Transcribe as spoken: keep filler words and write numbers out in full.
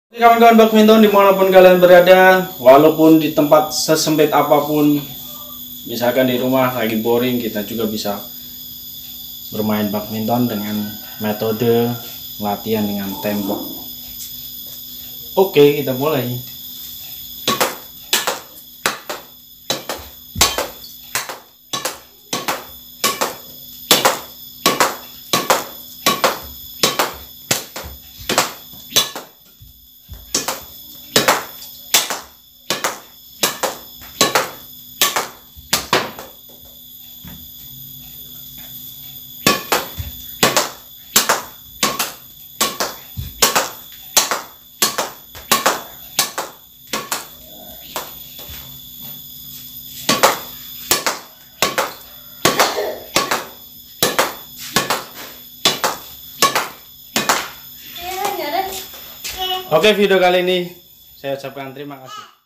Kawan-kawan badminton dimanapun kalian berada, walaupun di tempat sesempit apapun, misalkan di rumah lagi boring, kita juga bisa bermain badminton dengan metode latihan dengan tembok. Oke, kita mulai. Oke, video kali ini saya ucapkan terima kasih.